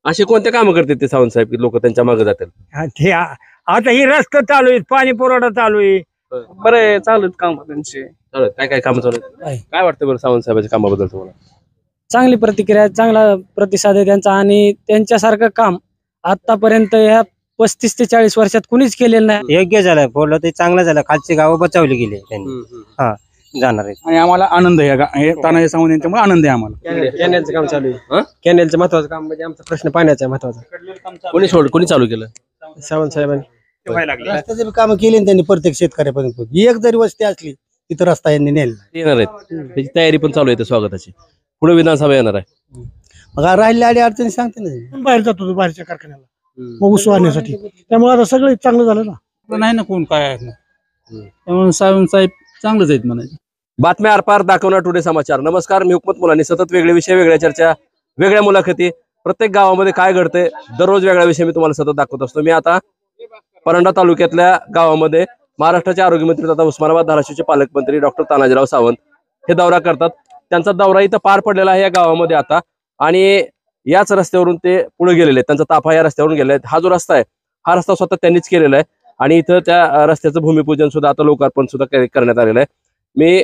असे कोणते कामं करतात ते सावंत साहेब की लोक त्यांच्या मागे जातील? ते आता ही रस्ता चालू आहे, पाणी पुरवठा चालू आहे. बरे चालू काम त्यांचे. काय काय कामं चालू आहेत? काय वाटतं बरं सावंत साहेबांच्या कामाबद्दल तुम्हाला? चांगली प्रतिक्रिया, चांगला प्रतिसाद आहे त्यांचा आणि त्यांच्यासारखं काम आतापर्यंत ह्या 35 ते 40 वर्षात कुणीच केलेलं नाही. योग्य झालं, बोललं ते चांगलं झालं. खालची गावं बचावली गेली त्यांनी जाणार आहेत. आणि आम्हाला आनंद आहे, तानाजी सावंत यांच्यामुळे आनंद आहे आम्हाला. कॅनेलचं काम चालू आहे. कॅनेलचं महत्वाचं काम म्हणजे आमचा प्रश्न पाण्याचा आहे महत्वाचा. कोणी चालू केलं? सावंत साहेबांनी रस्त्याचे कामं केली त्यांनी प्रत्येक शेतकऱ्यापर्यंत. एक जरी वस्ती असली तिथं रस्ता यांनी नेला. येणार आहेत, त्याची तयारी पण चालू आहे स्वागताची. पुढे विधानसभा येणार आहे. मग राहिल्या आडी अडचणी सांगते ना. बाहेर जातो बाहेरच्या कारखान्याला मग ऊस वाढण्यासाठी. त्यामुळे आता सगळं चांगलं झालं ना. नाही ना कोण काय आहे त्यामुळे सावंत साहेब चांगलंच आहेत म्हणायचं. बातम्या आरपार दाखवणार टुडे समाचार. नमस्कार, मी हुकमत मुलानी. सतत वेगळे विषय, वेगळ्या चर्चा, वेगळ्या मुलाखती, प्रत्येक गावामध्ये काय घडतंय दररोज वेगळा विषय मी तुम्हाला सतत दाखवत असतो. मी आता परंडा तालुक्यातल्या गावामध्ये महाराष्ट्राचे आरोग्यमंत्री तथा उस्मानाबाद धाराशिवचे पालकमंत्री डॉक्टर तानाजीराव सावंत हे दौरा करतात. त्यांचा दौरा इथं पार पडलेला आहे या गावामध्ये आता, आणि याच रस्त्यावरून ते पुढे गेलेले आहेत. त्यांचा ताफा या रस्त्यावरून गेले आहेत. हा जो रस्ता आहे हा रस्ता स्वतः त्यांनीच केलेला आहे आणि इथं त्या रस्त्याचं भूमिपूजन सुद्धा आता लोकार्पण सुद्धा करण्यात आलेलं आहे. मी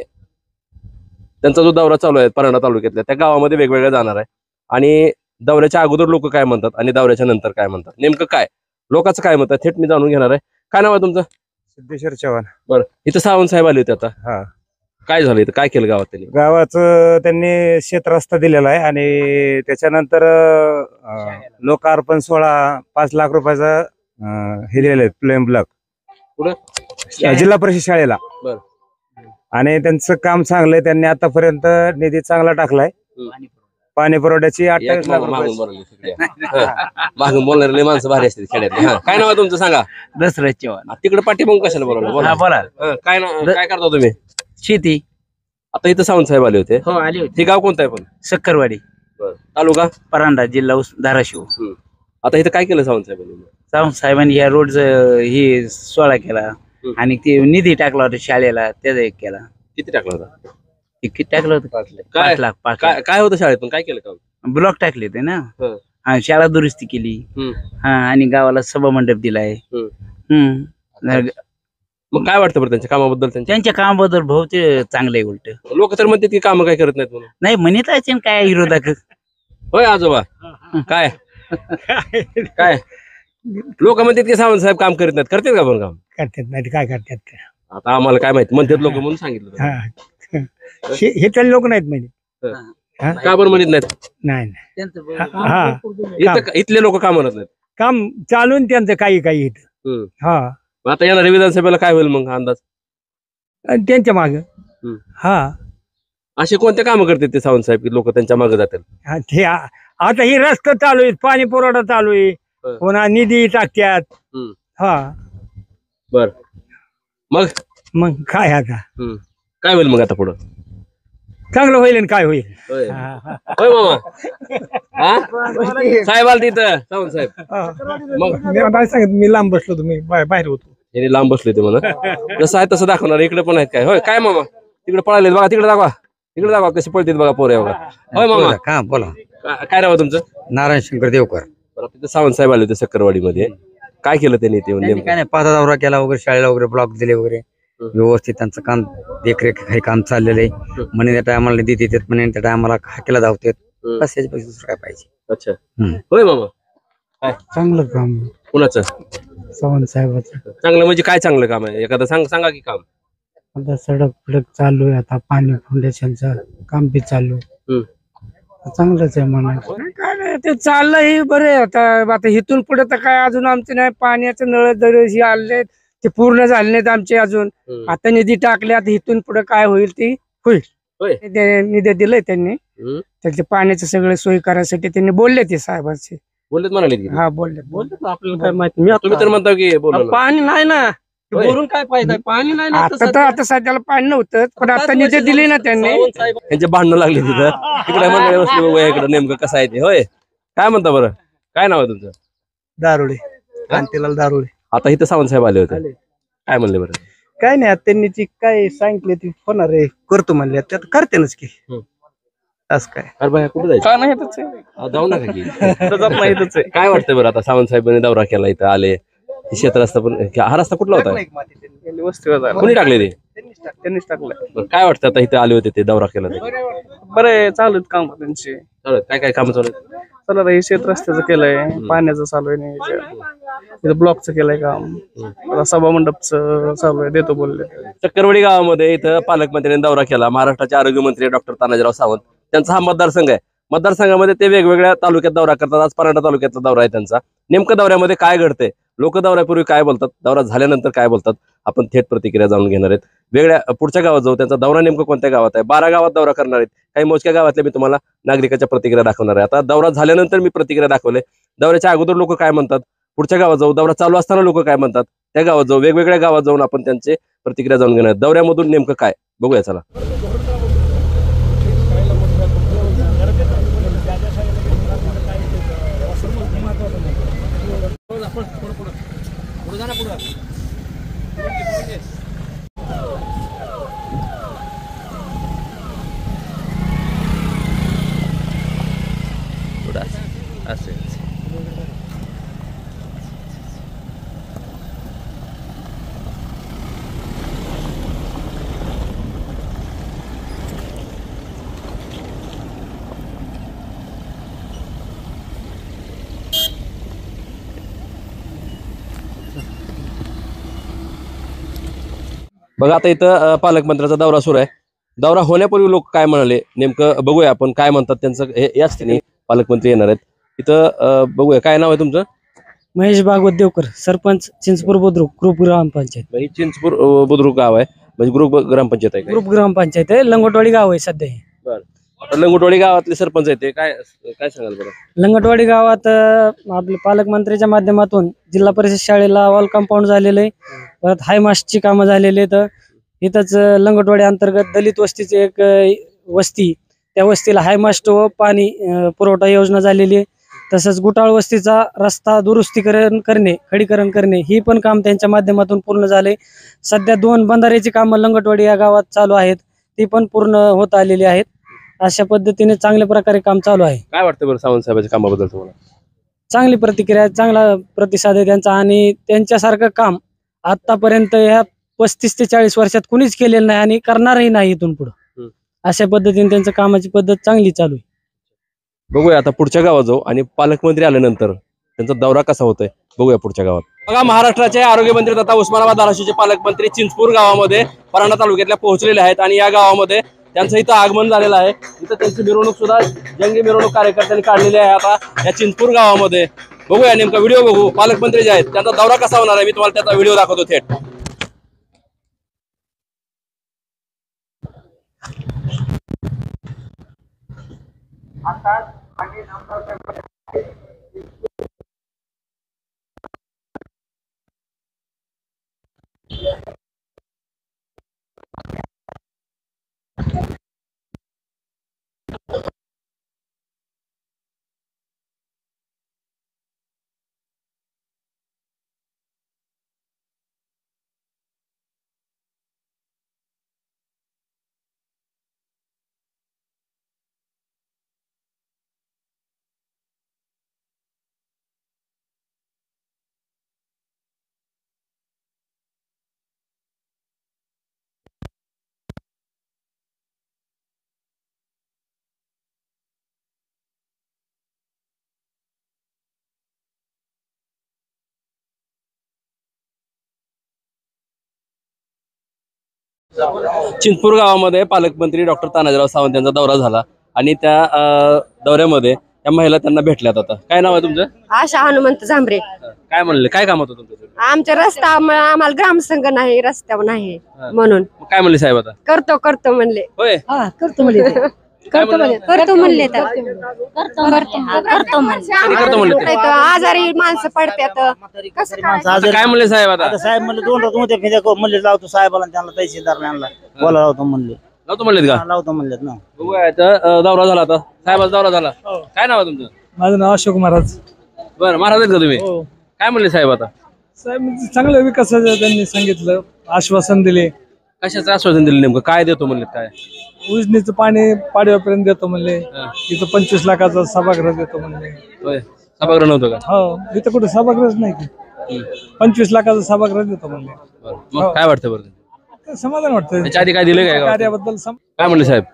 त्यांचा जो दौरा चालू आहे परंडा तालुक्यातल्या त्या गावामध्ये वेगवेगळ्या जाणार आहे आणि दौऱ्याच्या अगोदर लोक काय म्हणतात आणि दौऱ्याच्या नंतर काय म्हणतात, नेमकं काय लोकांचं काय म्हणतात थेट मी जाणून घेणार आहे. काय नाव आहे तुमचं? सिद्धेश्वर चव्हाण. बरं, इथं सावंत साहेब आले होते आता. हा, काय झालं इथं, काय केलं गावात त्यांनी? गावाचं त्यांनी शेत रस्ता दिलेला आहे आणि त्याच्यानंतर लोकार्पण 5 लाख रुपयाचा हे दिलेलं आहे, प्लेन ब्लॉक कुठं? जिल्हा परिषद शाळेला. बरं. आणि त्यांचं काम चांगलंय. त्यांनी आतापर्यंत निधी चांगला टाकलाय. पाणी पुरवठ्याची 28 लाख रुपये. मागून बोलणारे माणसं भारी असतील खेड्यातले. काय नाव आहे तुमचं सांगा? दसरा चव्हाण. तिकडे पाठी मग कशाला बोलवलं? बोला. बोला. काय काय करता तुम्ही? शेती. आता इथं सावंत साहेब आले होते. हो आली होती. हे गाव कोणतं आहे पण? सक्करवाडी तालुका परांडा जिल्हा धाराशिव. आता इथं काय केलं सावंत साहेबांनी? सावंत साहेबांनी या रोड ही सोहळा केला आणि ते निधी टाकला होता शाळेला, त्याचा एक केला. किती टाकला होता? किती टाकलं होतं? 5 लाख. काय होतं शाळेत पण काय केलं काम? ब्लॉक टाकले ते ना. हं. हा, शाळा दुरुस्ती केली. हा, आणि गावाला सभा मंडप दिलाय. मग काय वाटतं बरं त्यांच्या कामाबद्दल? त्यांच्या कामाबद्दल भाऊ ते चांगलं आहे. उलट लोक तर म्हणतात की कामं काय करत नाहीत म्हणून. नाही म्हणत आहे काय विरोधक. होय आजोबा, काय काय लोक म्हणतात की सावंत साहेब काम करत नाहीत, करतात का पण काम? करतात नाही काय करतात. आता आम्हाला काय माहिती, म्हणतात लोक म्हणून सांगितलं. हे तर लोक नाहीत म्हणजे. का बरं म्हणत नाहीत? नाही इथले लोक का म्हणत नाहीत? काम चालून त्यांचं काही इथं. हा, मग आता येणार विधानसभेला काय होईल मग अंदाज? आणि त्यांच्या माग. हा, असे कोणते कामं करतात ते सावंत साहेब की लोक त्यांच्या मागे जातील? ते आता ही रस्ता चालू आहे, पाणी पुरवठा चालू आहे, पुन्हा निधी टाकत्यात. हा, बर, मग काय आता काय होईल मग आता पुढं? चांगलं होईल आणि काय होईल. होय मामा. साहेब आल तिथं सावंत साहेब. मग नाही सांगत, मी लांब बसलो, तुम्ही बाहेर होतो. यांनी लांब बसले ते म्हणा. जसं आहे तसं दाखवणार. इकडे पण आहेत काय? होय काय मामा? तिकडे पळाले बघा, तिकडे दाखवा कसे पळतात बघा पोरे बघा. होय मामा. का बोला. काय नाव तुमचं? नारायण शंकर देवकर. तिथं सावंत साहेब आले होते सक्करवाडीमध्ये. काय केलं त्यांनी ते? काय नाही, पाता दौरा केला वगैरे, शाळेला वगैरे ब्लॉक दिले वगैरे, व्यवस्थित त्यांचं काम देखरेख काही काम चाललेलं आहे. म्हणे त्या टायमाला निधी देतात, म्हणे त्या टायमाला हाकेला धावतात. बस याच्यापेक्षा दुसरं काय पाहिजे. अच्छा, होय मामा. काय चांगलं काम कुणाचं? सावंत साहेबाचं. चांगलं म्हणजे काय चांगलं काम आहे? एखादं सांगा की काम. आता सडक चालू आहे, आता पाणी फाउंडेशनचं काम बी चालू आहे. चांगलंच आहे म्हणा. काय नाही, ते चाललंय बरे. आता इथून पुढे तर काय अजून आमचं नाही. पाण्याचं नळ दर आले ते पूर्ण झाले नाहीत आमचे अजून. आता निधी टाकले, आता इथून पुढे काय होईल ते होईल. निधी दिलंय त्यांनी, त्याच्या पाण्याचं सगळं सोय करायसाठी त्यांनी बोलले ते साहेबांचे. बोललेत म्हणाले? हा, बोलले. आपल्याला काय माहिती. तुम्ही तर म्हणता की पाणी नाही ना, बोलून काय फायदा? पाणी नाही ना. आता सध्याला पाणी नव्हतं, पण आता निधी दिली ना त्यांनी. त्यांचे भांडणं लागले तिथं. तिकडे मंडळी बसले बघूया इकडे नेमकं कसं आहे ते. होय काय म्हणता बरं? काय नाव आहे तुमचं? दारुडे, कांतीलाल दारुडे. आता इथं सावंत साहेब आले होते, काय म्हणले बरं? काय नाही, त्यांनी जी काय सांगितले ती होणार आहे, करतो म्हणले, त्यात करतेनच की. असं काय अरे बाय कुठे जायचं काय नाही इथंच आहे. जाऊ नका की इथं जात नाही इथंच आहे. काय वाटतंय बरं आता सावंत साहेबांनी दौरा केला इथं आले हे शेत रस्ता पण हा रस्ता कुठला होता गेली वस्तीवर जायला. कोणी टाकले ते त्यांनीच टाकलं. बरं, काय वाटतं आता इथं आले होते ते दौरा केला ते बरे चालू आहेत काम त्यांचे. चालेल. काय काय काम चालू आहेत? चला आता हे शेत रस्त्याचं केलंय, पाण्याचं चालू आहे नाही, इथं ब्लॉकचं केलंय काम, आता सभा मंडपचं चालू आहे, देतो बोलले. चक्करवाडी गावामध्ये इथं पालकमंत्र्यांनी दौरा केला. महाराष्ट्राचे आरोग्यमंत्री डॉक्टर तानाजीराव सावंत त्यांचा हा मतदारसंघ आहे. मतदारसंघामध्ये ते वेगवेगळ्या तालुक्यात दौरा करतात. आज परांडा तालुक्यातला दौरा आहे त्यांचा. नेमकं दौऱ्यामध्ये काय घडतंय, लोक दौऱ्यापूर्वी काय बोलतात, दौरा झाल्यानंतर काय बोलतात, आपण थेट प्रतिक्रिया जाणून घेणार आहेत. वेगळ्या पुढच्या गावात जाऊ. त्यांचा दौरा नेमकं कोणत्या गावात आहे, 12 गावात दौरा करणार आहेत. काही मोजक्या गावातल्या मी तुम्हाला नागरिकाच्या प्रतिक्रिया दाखवणार आहे. आता दौरा झाल्यानंतर मी प्रतिक्रिया दाखवले. दौऱ्याच्या अगोदर लोक काय म्हणतात, पुढच्या गावात जाऊ. दौरा चालू असताना लोक काय म्हणतात, त्या गावात जाऊ. वेगवेगळ्या गावात जाऊन आपण त्यांचे प्रतिक्रिया जाणून घेणार. दौऱ्यामधून नेमकं काय बघूया चला. बघा आता इथं पालकमंत्र्याचा दौरा सुरू आहे. दौरा होण्यापूर्वी लोक काय म्हणाले नेमकं बघूया आपण काय म्हणतात त्यांचं. याच ठिकाणी पालकमंत्री येणार आहेत. इथं बघूया. काय नाव आहे तुमचं? महेश भागवत देवकर, सरपंच चिंचपूर बुद्रुक, ग्रुप ग्रामपंचायत. ही चिंचपूर बुद्रुक गाव आहे, म्हणजे ग्रुप ग्रामपंचायत आहे. ग्रुप ग्रामपंचायत आहे, लंगोटवाडी गाव आहे सध्या हे. आता लंगोटवाडी गावातले सरपंच आहेत ते काय काय सांगाल बरं? लंगटवाडी गावात आपल्या पालकमंत्र्याच्या माध्यमातून जिल्हा परिषद शाळेला वॉल कंपाऊंड झालेलं आहे. परत हायमास्टची कामं झालेली आहेत. इथंच लंगटवाडी अंतर्गत दलित वस्तीची एक वस्ती, त्या वस्तीला हायमास्ट व पाणी पुरवठा योजना झालेली आहे. तसंच गुटाळ वस्तीचा रस्ता दुरुस्तीकरण करणे, खडीकरण करणे ही पण काम त्यांच्या माध्यमातून पूर्ण झाले. सध्या 2 बंधाऱ्याची कामं लंगटवाडी या गावात चालू आहेत, ती पण पूर्ण होत आलेली आहेत. अशा पद्धतीने चांगल्या प्रकारे काम चालू आहे. काय वाटतं बरं सावंत साहेबांच्या कामाबद्दल तुम्हाला? चांगली प्रतिक्रिया, चांगला प्रतिसाद आहे त्यांचा. आणि त्यांच्यासारखं काम आतापर्यंत ह्या 35 ते 40 वर्षात कुणीच केलेलं नाही आणि करणारही नाही इथून पुढे. अशा पद्धतीने त्यांच्या कामाची पद्धत चांगली चालू आहे. बघूया आता पुढच्या गावात जाऊ आणि पालकमंत्री आल्यानंतर त्यांचा दौरा कसा होतोय बघूया पुढच्या गावात. बघा महाराष्ट्राचे आरोग्यमंत्री तथा उस्मानाबाद धाराशिवचे पालकमंत्री चिंचपूर गावामध्ये परांडा तालुक्यातल्या पोहोचलेले आहेत आणि या गावामध्ये त्यांचं इथं आगमन झालेलं आहे. इथं त्यांची मिरवणूक सुद्धा जंगी मिरवणूक कार्यकर्त्यांनी काढलेली आहे. आता या चिंचपूर गावामध्ये बघूया नेमका व्हिडिओ बघू. पालकमंत्री जे आहेत त्यांचा दौरा कसा होणार आहे मी तुम्हाला त्याचा व्हिडिओ दाखवतो थेट. चिंचपूर गावामध्ये पालकमंत्री डॉक्टर तानाजीराव सावंत यांचा दौरा झाला आणि त्या दौऱ्यामध्ये त्या महिला त्यांना भेटल्यात. आता काय नाव आहे तुमचं? आशा हनुमंत झांबरे. काय म्हणले, काय काम होतं तुमचं? आमच्या रस्ता आम्हाला ग्रामसंघ नाही, रस्त्यावर नाही म्हणून काय म्हणले साहेब? आता करतो म्हणले. होय करतो म्हणले करतो म्हणले करतो म्हणले करतो म्हणले. आजारी माणसं पडतात कसं करायचं? आता काय म्हणले साहेब? आता साहेब म्हणले 2 रोज मध्ये म्हणले लावतो साहेबाला, त्यांना तहसीलदारला बोला लावतो म्हणले. लावतो म्हणलेत का? लावतो म्हणलेत ना. बघूया आता दौरा झाला. आता साहेबाचा दौरा झाला. काय नाव आहे तुमचं? माझं नाव अशोक महाराज. बरं, महाराज आहेत का तुम्ही? काय म्हणले साहेब? आता साहेब चांगलं विकासाचं त्यांनी सांगितलं, आश्वासन दिले. कशाचं आश्वासन दिलं नेमकं? काय देतो म्हणले? काय उजनीचं पाणी पाडव्यापर्यंत देतो म्हणले, तिथं 25 लाखाचा सभागृह देतो म्हणले. होय सभागृह नव्हतं का? हो इथं कुठे सभागृहच नाही की 25 लाखाचा सभागृह देतो म्हणले. बरं. मग काय वाटतं बरं तर समाधान वाटतं त्याच्या आधी काय दिलं काय गावात? कार्याबद्दल. काय म्हणले साहेब?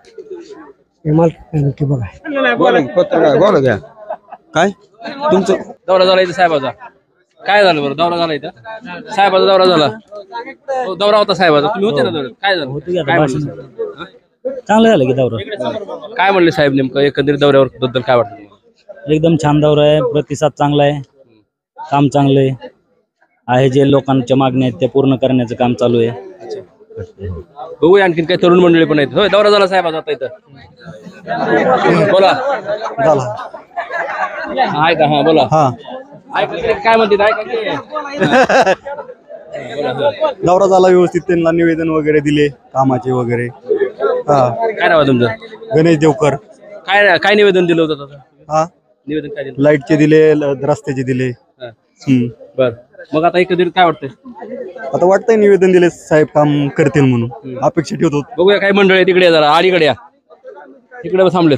बोला घ्या. काय तुमचं दौरा झाला इथं साहेबाचा. काय झालं बरं? दौरा झाला इथं साहेबाचा दौरा झाला. हो, दौरा होता साहेबाचा. तुम्ही होते ना दौऱ्यात? काय झालं? काय म्हणले साहेब? हा? चांगलं झालं की दौरा, काय म्हणले साहेब नेमकं एकंदरीत दौऱ्यावर बद्दल काय वाटतं तुम्हाला? एकदम छान दौरा आहे. प्रतिसाद चांगला आहे, काम चांगलं आहे. जे लोकांच्या मागण्या आहेत त्या पूर्ण करण्याचं काम चालू आहे. बघूया आणखीन काही तरुण मंडळी पण आहेत. होय दौरा झाला साहेबाचा आता इथं. बोला आहे का? हा बोला. काय म्हणते दौरा झाला व्यवस्थित, त्यांना निवेदन वगैरे दिले कामाचे वगैरे. काय नाव आहे तुमचं? गणेश देवकर. काय काय निवेदन दिलं होतं तसं? हा निवेदन काय दिलं? लाईटचे दिले, रस्त्याचे दिले. बर मग आता एकंदरीत काय वाटतंय? आता वाटतंय निवेदन दिले साहेब काम करतील म्हणून अपेक्षा ठेवतो. बघूया काही मंडळी आहे तिकडे, जरा अलीकडे या, तिकडे थांबलेत.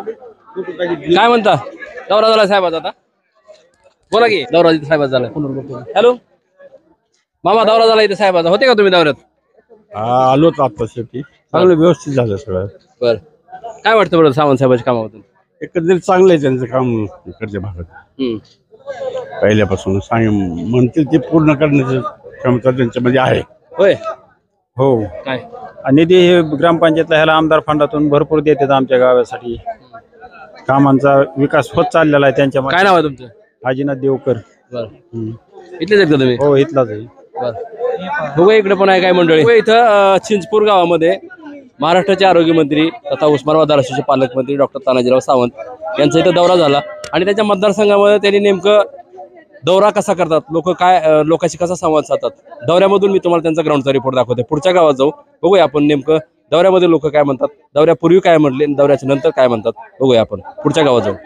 काय म्हणता? दौरा झाला साहेबाचा आता. बोला की. दौरा इथे साहेबाचा झाला. हॅलो मामा, दौरा झाला इथे साहेबाचा. होते का तुम्ही दौऱ्यात? आलोच आता शेवटी. चांगलं व्यवस्थित झालं सगळं. बर काय वाटतं बरं सावंत साहेबांच्या कामाबद्दल? एकंदरीत चांगलं आहे त्यांचं काम इकडच्या भागात. पहिल्यापासून म्हणतील ते पूर्ण करण्याची क्षमता त्यांच्यामध्ये आहे. होय. हो. काय आणि ते हे ग्रामपंचायतला ह्याला आमदार फंडातून भरपूर देतात आमच्या गावासाठी. कामांचा विकास होत चाललेला आहे त्यांच्या. काय नाव आहे तुमचं? हाजीनाथ देवकर. बर इथलेच आहेत का तुम्ही? हो इथलाच आहे. बर बघूया इकडे पण आहे काय मंडळी. इथं चिंचपूर गावामध्ये महाराष्ट्राचे आरोग्यमंत्री तथा उस्मानाबाद धाराशिवचे पालकमंत्री डॉक्टर तानाजीराव सावंत यांचा इथं दौरा झाला आणि त्याच्या मतदारसंघामध्ये त्यांनी नेमकं दौरा कसा करतात, लोक काय लोकांशी कसा संवाद साधतात, दौऱ्यामधून मी तुम्हाला त्यांचा ग्राउंडचा रिपोर्ट दाखवते. पुढच्या गावात जाऊ, बघूया आपण नेमकं दौऱ्यामध्ये लोक काय म्हणतात, दौऱ्यापूर्वी काय म्हटले, दौऱ्याच्या नंतर काय म्हणतात. बघूया आपण पुढच्या गावात जाऊ.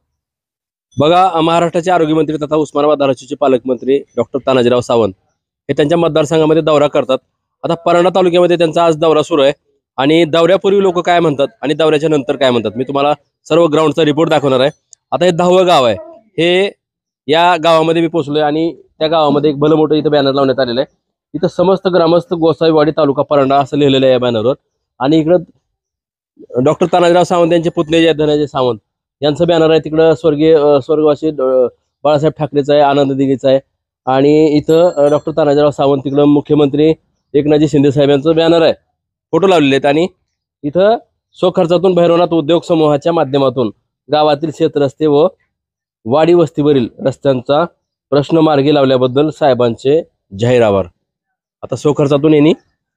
बघा महाराष्ट्राचे आरोग्यमंत्री तथा उस्मानाबाद धाराशिवचे पालकमंत्री डॉक्टर तानाजीराव सावंत हे त्यांच्या मतदारसंघामध्ये दौरा करतात. आता परंडा तालुक्यामध्ये त्यांचा आज दौरा सुरू आहे आणि दौऱ्यापूर्वी लोक काय म्हणतात आणि दौऱ्याच्या नंतर काय म्हणतात मी तुम्हाला सर्व ग्राउंडचा रिपोर्ट दाखवणार आहे. आता हे 10वं गाव आहे. हे या गावामध्ये मी पोहोचलोय आणि त्या गावामध्ये एक भलं मोठं इथं बॅनर लावण्यात आलेलं आहे. इथं समस्त ग्रामस्थ गोसाईवाडी तालुका परंडा असं लिहिलेलं आहे या बॅनरवर. आणि इकडं डॉक्टर तानाजीराव सावंत यांचे पुतणे जे धनाजी सावंत यांचं बॅनर आहे. तिकडं स्वर्गवासी बाळासाहेब ठाकरेचं आहे, आनंद दिघेचं आहे. आणि इथं डॉक्टर तानाजीराव सावंत तिकडं मुख्यमंत्री एकनाथजी शिंदे साहेब यांचं बॅनर आहे, फोटो लावलेले आहेत. आणि इथं स्वखर्चातून भैरवनाथ उद्योग समूहाच्या माध्यमातून गावातील शेतरस्ते व वाडी वस्तीवरील रस्त्यांचा प्रश्न मार्गी लावल्याबद्दल साहेबांचे जाहीर आभार. आता स्वखर्चातून यांनी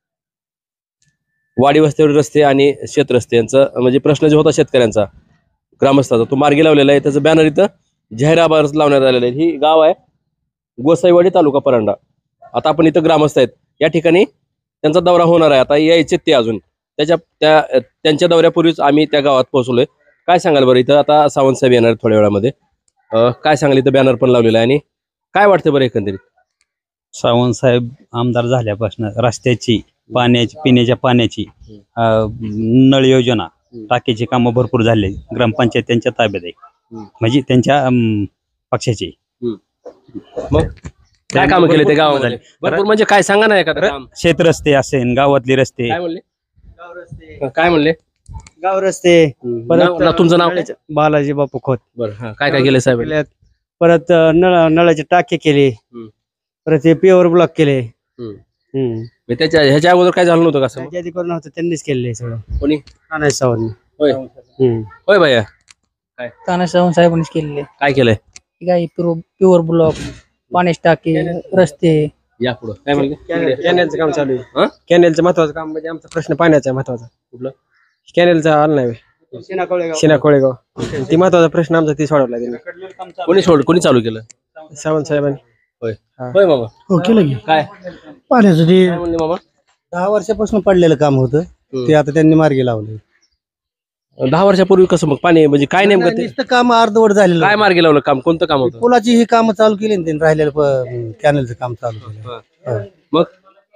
वाडी वस्तीवरील रस्ते आणि शेतरस्ते यांचा म्हणजे प्रश्न जो होता शेतकऱ्यांचा ग्रामस्थाचा तो मार्गी लावलेला आहे. त्याचं बॅनर इथं जाहीर आभार लावण्यात आलेलं आहे. ही गाव आहे गोसाईवाडी तालुका परंडा. आता आपण इथं ग्रामस्थ आहेत, या ठिकाणी त्यांचा दौरा होणार आहे. आता यायचे ते अजून त्यांच्या दौऱ्यापूर्वीच आम्ही त्या गावात पोहोचलोय. काय सांगाल बरं? इथं आता सावंत साहेब येणार थोड्या वेळामध्ये, काय सांगाल? इथं बॅनर पण लावलेला आहे आणि काय वाटतं बरं एकंदरीत? सावंत साहेब आमदार झाल्यापासून रस्त्याची, पाण्याची, पिण्याच्या पाण्याची, नळ योजना, टाकीची कामं भरपूर झाले. ग्रामपंचायत त्यांच्या ताब्यात आहे, म्हणजे त्यांच्या पक्षाची. मग काय काम केले ते गावामध्ये? भरपूर म्हणजे काय सांगा ना एखादं काम. शेतरस्ते असेल, गावातले रस्ते. काय म्हणले? काय म्हणले? गाव रस्ते. परत तुमचं नाव? बालाजी बापू खोत. बरं काय काय केलं साहेब? परत नळाचे टाके केले, परत हे पेवर ब्लॉक केले. त्याच्या ह्याच्या अगोदर काय झालं नव्हतं का? आधी करून होतं त्यांनीच केले सगळं. कोणी? तानाजी सावंत. होय होय भैया. काय तानाजी सावंत साहेबांनीच केलेले. काय केलंय? काय प्युअर ब्लॉक, पाण्याचे टाके, रस्ते. या पुढं काय म्हणले? कॅनेलचं काम चालू आहे. कॅनेलचं महत्वाचं काम म्हणजे आमचा प्रश्न पाण्याचा महत्वाचा. कुठलं? कॅनेलचा आला नाही, शिना कोळेगाव. ती महत्वाचा प्रश्न आमचा ती सोडवला त्यांनी. कोणी चालू केलं? सावंत साहेबांनी. होय होय मामा. हो केलं की. काय पाण्याचं ते काय म्हणले मामा? 10 वर्षापासून पडलेलं काम होतं ते आता त्यांनी मार्गी लावलं. 10 वर्षापूर्वी कसं मग पाणी म्हणजे काय नेमकं ते काम अर्धवट झालेलं. काय मार्गी लावलं काम? कोणतं काम होतं? पुलाची ही कामं चालू केली ना त्यांनी, राहिलेलं कॅनेलचं काम चालू केलं. मग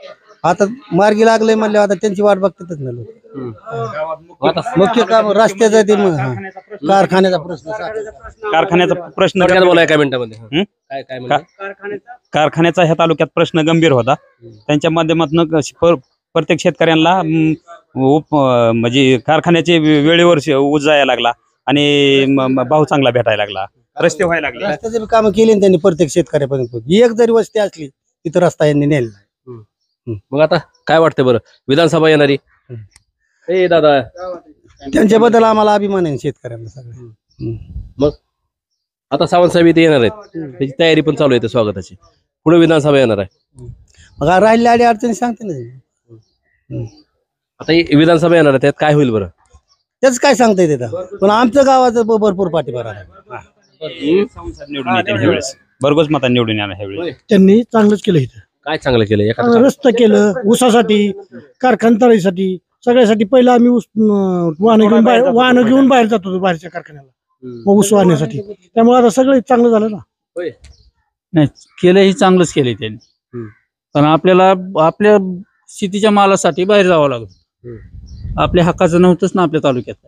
आता मार्गी लागले म्हणले आता त्यांची वाट बघतातच ना लोक. मुख्य काम रस्त्याचं ते कारखान्याचा प्रश्न कारखान्याचा प्रश्न थोडक्यात बोला एका मिनिटामध्ये. काय काय म्हणतात? कारखान्याचा ह्या तालुक्यात प्रश्न गंभीर होता. त्यांच्या माध्यमातून प्रत्येक शेतकऱ्यांना म्हणजे कारखान्याचे वेळेवर ऊस जायला लागला आणि भाव चांगला भेटायला लागला, रस्ते व्हायला लागले. रस्त्याचे काम केले ना त्यांनी प्रत्येक शेतकऱ्यापर्यंत. एक जरी वस्ती असली तिथं रस्ता यांनी नेला. मग आता काय वाटतंय बरं, विधानसभा येणारी? ए दादा, त्यांच्याबद्दल आम्हाला अभिमान आहे शेतकऱ्यांना सगळं. मग आता सावंत साहेब इथे येणार आहेत, त्याची तयारी पण चालू आहे स्वागताची. पुढे विधानसभा येणार आहे. मग राहिलेल्या अडी अडचणी सांगते ना. आता ही विधानसभा येणार आहे, त्यात काय होईल बरं? त्याच काय सांगता येते. पण आमचं गावाचं भरपूर पाठिंबा राहिला. निवडून येते ह्यावेळेस, भरघोस मतांनी निवडून येणार ह्यावेळेस. त्यांनी चांगलंच केलं इथं. काय चांगलं केलं? एखादं रस्ता केलं, ऊसासाठी, कारखानतळीसाठी, सगळ्यासाठी. पहिलं आम्ही वाहन घेऊन बाहेर जात होतो बाहेरच्या कारखान्याला ऊस वाहण्यासाठी. त्यामुळे आता सगळं चांगलं झालं ना. नाही केलं, ही चांगलंच केलंय त्यांनी. कारण आपल्याला आपल्या शेतीच्या मालासाठी बाहेर जावं लागतं. आपल्या हक्काचं नव्हतंच ना आपल्या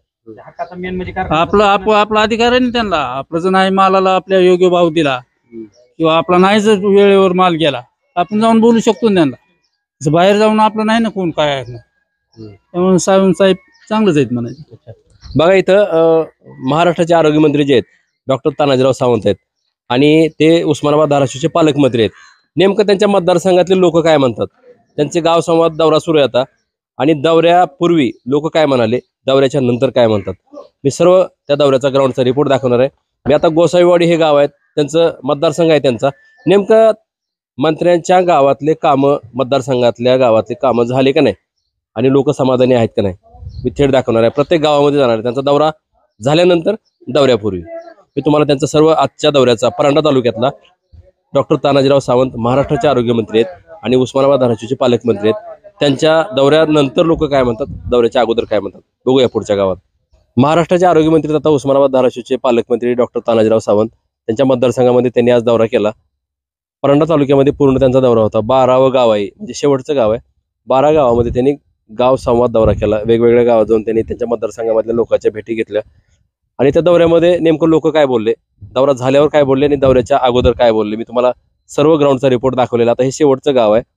तालुक्यात. आपला अधिकार आहे ना त्यांना. आपलं जर नाही मालाला आपल्या योग्य भाव दिला किंवा आपला नाही जर वेळेवर माल गेला, आपण जाऊन बोलू शकतो ना त्यांना. बाहेर जाऊन आपलं नाही ना कोण काय आहे. त्यामुळे साहेब चांगलंच आहेत म्हणायचं. बघा इथं महाराष्ट्राचे आरोग्यमंत्री जे आहेत डॉक्टर तानाजीराव सावंत आहेत आणि ते उस्मानाबाद धाराशिवचे पालकमंत्री आहेत. नेमकं त्यांच्या मतदारसंघातले लोक काय म्हणतात, त्यांचे गाव संवाद दौरा सुरू आहे आता. आणि दौऱ्यापूर्वी लोक काय म्हणाले, दौऱ्याच्या नंतर काय म्हणतात, मी सर्व त्या दौऱ्याचा ग्राउंडचा रिपोर्ट दाखवणार आहे. मी आता गोसाईवाडी हे गाव आहेत, त्यांचं मतदारसंघ आहे त्यांचा. नेमकं मंत्र्यांच्या गावातले कामं, मतदारसंघातल्या गावातले कामं झाले का नाही आणि लोक समाधानी आहेत का नाही, मी थेट दाखवणार आहे. प्रत्येक गावामध्ये जाणार आहे. त्यांचा दौरा झाल्यानंतर दौऱ्यापूर्वी मी तुम्हाला त्यांचा सर्व आजच्या दौऱ्याचा, परांडा तालुक्यातला डॉक्टर तानाजीराव सावंत महाराष्ट्राचे आरोग्यमंत्री आहेत आणि उस्मानाबाद धाराशिवचे पालकमंत्री आहेत. त्यांच्या दौऱ्यानंतर लोक काय म्हणतात, दौऱ्याच्या अगोदर काय म्हणतात, बघूया पुढच्या गावात. महाराष्ट्राचे आरोग्यमंत्री तथा उस्मानाबाद धाराशिवचे पालकमंत्री डॉक्टर तानाजीराव सावंत त्यांच्या मतदारसंघामध्ये त्यांनी आज दौरा केला. परांडा तालुक्यामध्ये पूर्ण त्यांचा दौरा होता. 12वं गाव आहे, म्हणजे शेवटचं गाव आहे. 12 गावामध्ये त्यांनी गाव संवाद दौरा केला. वेगवेगळ्या गावात जाऊन त्यांनी त्यांच्या मतदारसंघामधल्या लोकांच्या भेटी घेतल्या आणि त्या दौऱ्यामध्ये नेमकं लोक काय बोलले, दौरा झाल्यावर काय बोलले आणि दौऱ्याच्या अगोदर काय बोलले, मी तुम्हाला सर्व ग्राउंडचा रिपोर्ट दाखवलेला. आता हे शेवटचं गाव आहे.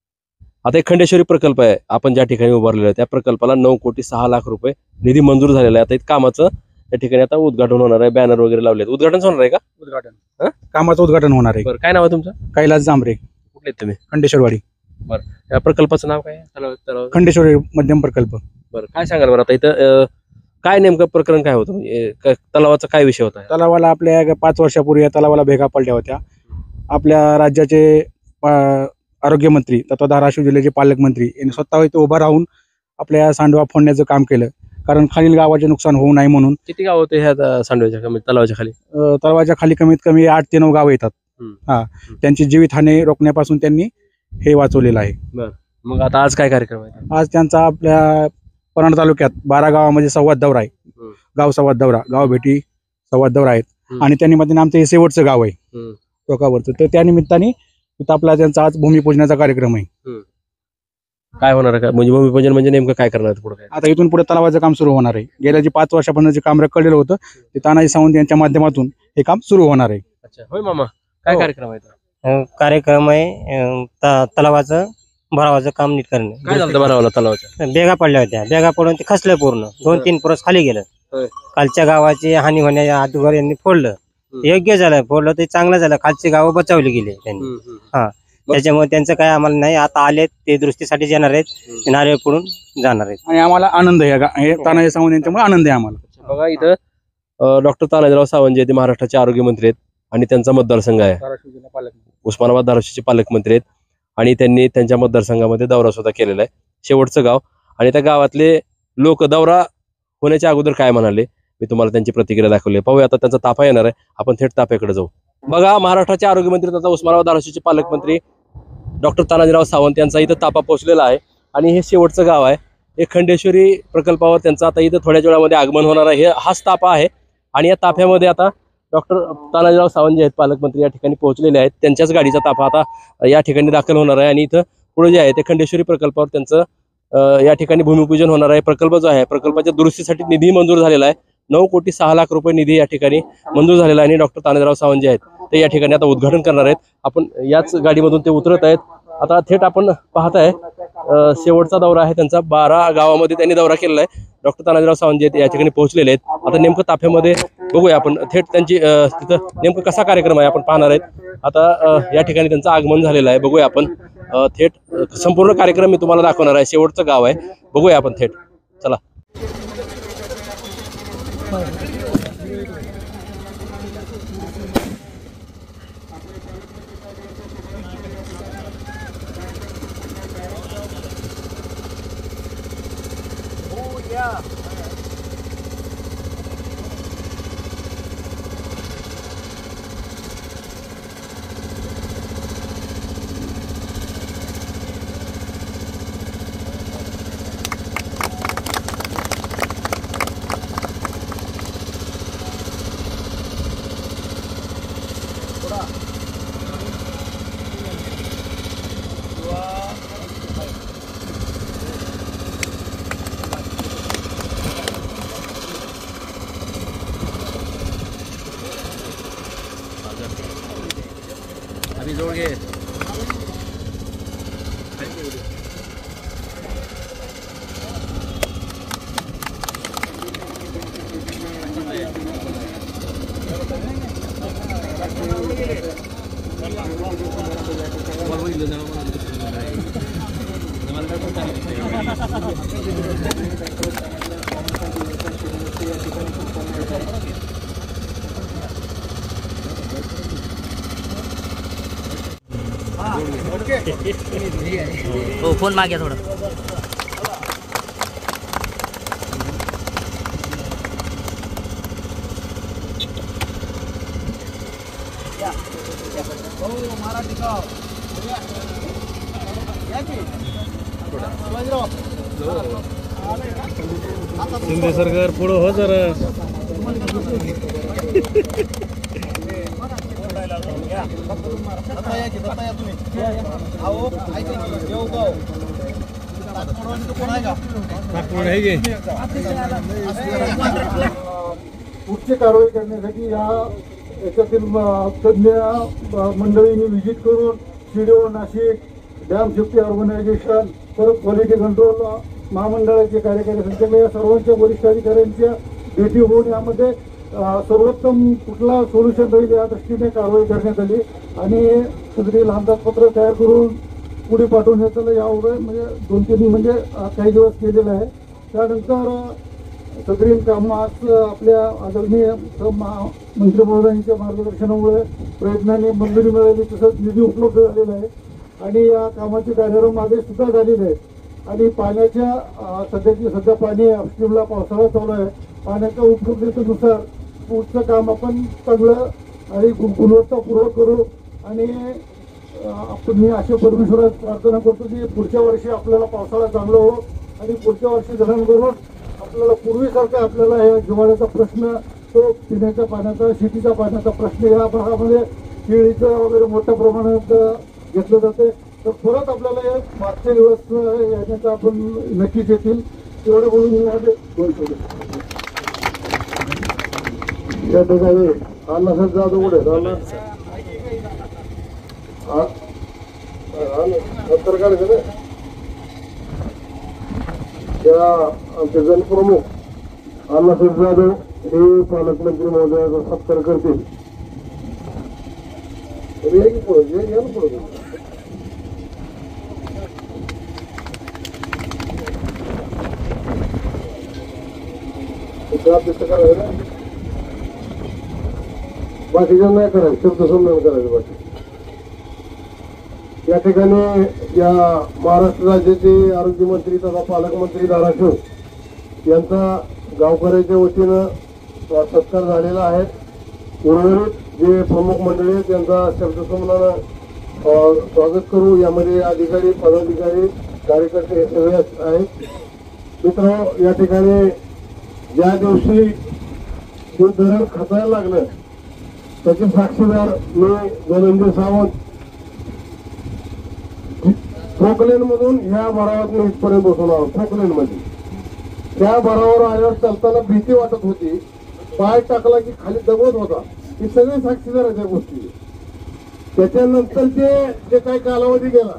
आता एक खंडेश्वरी प्रकल्प आहे आपण ज्या ठिकाणी उभारलेला आहे, त्या प्रकल्पाला 9,06,00,000 रुपये निधी मंजूर झालेला आहे. आता इथं कामाचं त्या ठिकाणी आता उद्घाटन होणार आहे. बॅनर वगैरे लावले. उद्घाटन होणार आहे का? उद्घाटन, कामाचं उद्घाटन होणार आहे. बरं, काय नाव आहे तुमचं? कैलास जांभरे. कुठले आहेत तुम्ही? खंडेश्वरवाडी. बरं, या प्रकल्पाचं नाव काय आहे? खंडेश्वरी मध्यम प्रकल्प. बरं, काय सांगाल बरं आता इथं काय नेमकं प्रकरण काय होतं, म्हणजे तलावाचा काय विषय होता? तलावाला आपल्या 5 वर्षापूर्वी या तलावाला भेगा पडल्या होत्या. आपल्या राज्याचे आरोग्यमंत्री तथा धाराशिव जिल्ह्याचे पालकमंत्री यांनी स्वतः इथे उभा राहून आपल्या सांडवा फोडण्याचं काम केलं. कारण खालील गावाचे नुकसान होऊ नये म्हणून. किती गाव होते ह्या सांडव्याच्या तलावाच्या खाली? तलावाच्या खाली कमीत कमी 8 ते 9 गाव येतात. त्यांची जीवितहानी रोखण्यापासून त्यांनी हे वाचवलेलं आहे. मग आता आज काय कार्यक्रम आहे? आज त्यांचा आपल्या परांडा तालुक्यात 12 गावामध्ये संवाद दौरा आहे. गाव संवाद दौरा, गाव भेटी संवाद दौरा आहेत आणि त्या निमित्ताने आमचं हे शेवटचं गाव आहे टोकावरचं. तर त्या निमित्ताने आपला त्यांचा आज भूमिपूजनाचा कार्यक्रम आहे. काय होणार आहे, म्हणजे भूमिपूजन म्हणजे नेमकं काय करणार पुढे? काय आता इथून पुढे तलावाचं काम सुरू होणार आहे. गेल्या जे 5 वर्षापासून जे काम रखडलेलं होतं ते तानाजी सावंत यांच्या माध्यमातून हे काम सुरू होणार आहे. अच्छा, होय मामा, काय कार्यक्रम आहे? कार्यक्रम आहे तलावाचं भरावाचं काम नीट करणे. काय झालं भरावाला तलावाच्या? बेगा पडल्या होत्या. बेगा पडून ते खचलं पूर्ण. 2-3 परस खाली गेलं. कालच्या गावाची हानी होण्याच्या अगोदर यांनी फोडलं. योग्य झालं, फोडलं ते चांगलं झालं. खालची गावं बचावली गेली त्यांनी. त्याच्यामुळे त्यांचं काय आम्हाला नाही. आता आले ते दुरुस्तीसाठी येणार आहेत, नारळ पडून जाणार आहेत आणि आम्हाला आनंद आहे. तानाजी सावंत यांच्यामुळे आनंद आहे आम्हाला. बघा इथं डॉक्टर तानाजीराव सावंत जे ते महाराष्ट्राचे आरोग्यमंत्री आहेत आणि त्यांचा मतदारसंघ आहे उस्मानाबाद धाराशिवचे पालकमंत्री आहेत आणि त्यांनी त्यांच्या मतदारसंघामध्ये दौरा सुद्धा केलेला आहे. शेवटचं गाव आणि त्या गावातले लोक दौरा होण्याच्या अगोदर काय म्हणाले मी तुम्हाला त्यांची प्रतिक्रिया दाखवली. पाहूया आता त्यांचा ताफा येणार आहे, आपण थेट ताफ्याकडे जाऊ. बघा, महाराष्ट्राचे आरोग्यमंत्री तथा उस्मानाबाद धाराशिवचे पालकमंत्री डॉक्टर तानाजीराव सावंत यांचा इथं ताफा पोहोचलेला आहे आणि हे शेवटचं गाव आहे. हे खंडेश्वरी प्रकल्पावर त्यांचा आता इथं थोड्याच वेळामध्ये आगमन होणार आहे. हाच ताफा आहे आणि या ताफ्यामध्ये आता डॉक्टर तानाजीराव सावंत जे आहेत पालकमंत्री या ठिकाणी पोहोचलेले आहेत. त्यांच्याच गाडीचा ताफा आता या ठिकाणी दाखल होणार आहे आणि इथं पुढे जे आहे ते खंडेश्वरी प्रकल्पावर त्यांचं या ठिकाणी भूमिपूजन होणार आहे. प्रकल्प जो आहे प्रकल्पाच्या दुरुस्तीसाठी निधी मंजूर झालेला आहे. 9,06,00,000 रुपये निधी या ठिकाणी मंजूर झालेला आहे आणि डॉक्टर तानाजीराव सावंत जे आहेत ते या ठिकाणी आता उद्घाटन करणार आहेत. आपण याच गाडीमधून ते उतरत आहेत. आता थेट आपण पाहताय शेवटचा दौरा आहे त्यांचा. 12 गावामध्ये त्यांनी दौरा केलेला आहे. डॉक्टर तानाजीराव सावंत जे या ठिकाणी पोहोचलेले आहेत. आता नेमकं ताफ्यामध्ये बघूया आपण थेट त्यांची तिथं नेमकं कसा कार्यक्रम आहे आपण पाहणार आहेत. आता या ठिकाणी त्यांचं आगमन झालेलं आहे. बघूया आपण थेट संपूर्ण कार्यक्रम मी तुम्हाला दाखवणार आहे. शेवटचं गाव आहे, बघूया आपण थेट. चला. अभी जोड़ गए हो फोन मागे थोडं. शिंदे सरकार पुढं हो जरा. पुढची कारवाई करण्यासाठी याच्यातील तज्ञ मंडळींनी व्हिजिट करून CDO Nashik, dam safety organisation, परत क्वालिटी कंट्रोल महामंडळाचे कार्यकारी संचालक या सर्वांच्या वरिष्ठ अधिकाऱ्यांच्या भेटी होऊन यामध्ये सर्वोत्तम कुठला सोल्युशन राहील या दृष्टीने कारवाई करण्यात आली आणि सगळी अंदाजपत्र तयार करून पुढे पाठवण्याचं यावर म्हणजे 2-3 म्हणजे काही दिवस केलेलं आहे. त्यानंतर सगळी कामं आज आपल्या आदरणीय मंत्री महोदयांच्या मार्गदर्शनामुळे प्रयत्नाने मंजुरी मिळाली, तसंच निधी उपलब्ध झालेला आहे आणि या कामाचे कार्यक्रम मागे सुद्धा झालेले आहेत आणि पाण्याच्या सध्या पाणी अपस्ट्रीमला पावसाळा चालू आहे. पाण्याच्या उपलब्धतेनुसार पुढचं काम आपण चांगलं आणि गुणवत्तापूर्वक करू आणि आपण मी अशा परमेश्वरात प्रार्थना करतो की पुढच्या वर्षी आपल्याला पावसाळा चांगला हो आणि पुढच्या वर्षी धरण करून आपल्याला पूर्वीसारखा आपल्याला हे जिव्हाळ्याचा प्रश्न, तो पिण्याच्या पाण्याचा, शेतीच्या पाण्याचा प्रश्न या भागामध्ये केळीचं वगैरे मोठ्या प्रमाणात घेतलं जाते. तर परत आपल्याला हे मागचे दिवस याच्यात आपण नक्कीच येतील एवढं बोलून मी माझे बोलतो. या ठिकाणी अण्णासाहेब जाधव कुठे नंतर काढायचं ना या आमचे जनप्रमुख अण्णासाहेब जाधव हे पालकमंत्री महोदयाचा सत्कार करतील. बाकीच्या नाही करायचं, शब्दसंमेलन करायचं बाकी. या ठिकाणी या महाराष्ट्र राज्याचे आरोग्यमंत्री तथा पालकमंत्री धाराशिव यांचा गावकऱ्याच्या वतीनं सत्कार झालेला आहे. उर्वरित जे प्रमुख मंडळी आहेत त्यांचा शब्दसंमेलनानं स्वागत करू. यामध्ये अधिकारी, पदाधिकारी, कार्यकर्ते हे सगळे आहेत. मित्र, या ठिकाणी ज्या दिवशी हे धरण खचायला लागलं त्याचे साक्षीदार मी धनंजय सावंत फोकलेन मधून ह्या भरावातून इथपर्यंत बसून आलो. फोकलेन मध्ये त्या भरावर आल्यावर चालताना भीती वाटत होती. पाय टाकला की खाली दबत होता. ही सगळे साक्षीदार आहे त्या गोष्टी. त्याच्यानंतर जे काही कालावधी गेला,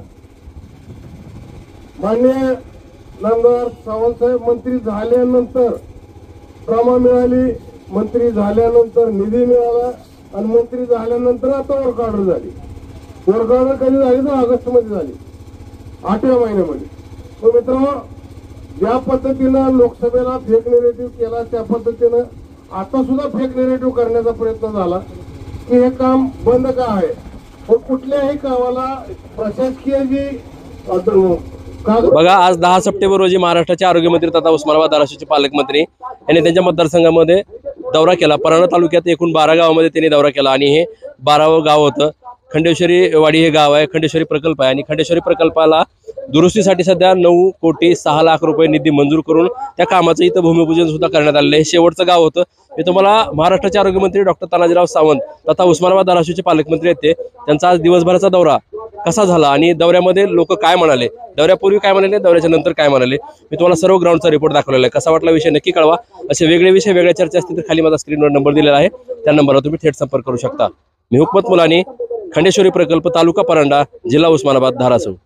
मान्य नामदार सावंतसाहेब मंत्री झाल्यानंतर कामं मिळाली, मंत्री झाल्यानंतर निधी मिळाला आणि मंत्री झाल्यानंतर आता वर्क ऑर्डर झाली. वर्क ऑर्डर कधी झाली तर ऑगस्ट मध्ये झाली, 8व्या महिन्यामध्ये. तो मित्रांनो, ज्या पद्धतीनं लोकसभेला फेक नेरेटिव्ह केला त्या पद्धतीनं आता सुद्धा फेक नेरेटिव्ह करण्याचा प्रयत्न झाला की हे काम बंद का आहे. पण कुठल्याही कामाला प्रशासकीय जी बघा, आज 10 सप्टेंबर रोजी महाराष्ट्राचे आरोग्यमंत्री तथा उस्मानाबाद धाराशिवचे पालकमंत्री यांनी त्यांच्या मतदारसंघामध्ये दौरा केला. परांडा तालुक्यात एकूण 12 गावामध्ये त्यांनी दौरा केला आणि हे 12वं गाव होतं. खंडेश्वरी वाडी हे गाव आहे. खंडेश्वरी प्रकल्प आहे आणि खंडेश्वरी प्रकल्पाला दुरुस्तीसाठी सध्या 9,06,00,000 रुपये निधी मंजूर करून त्या कामाचं इथं भूमिपूजन सुद्धा करण्यात आलेलं आहे. हे शेवटचं गाव होतं. मी तुम्हाला महाराष्ट्राचे आरोग्यमंत्री डॉक्टर तानाजीराव सावंत तथा उस्मानाबाद धाराशिवचे पालकमंत्री आहेत त्यांचा आज दिवसभराचा दौरा कसा झाला आणि दौऱ्यामध्ये लोक काय म्हणाले, दौऱ्यापूर्वी काय म्हणाले, दौऱ्याच्या नंतर काय म्हणाले, मी तुम्हाला सर्व ग्राउंडचा रिपोर्ट दाखवलेला आहे. कसा वाटला विषय नक्की कळवा. असे वेगळे विषय, वेगळ्या चर्चा असतील तर खाली माझा स्क्रीनवर नंबर दिलेला आहे, त्या नंबरवर तुम्ही थेट संपर्क करू शकता. मी हुकमत मुलानी, खंडेश्वरी प्रकल्प, तालुका परांडा, जिल्हा उस्मानाबाद, धाराशिव.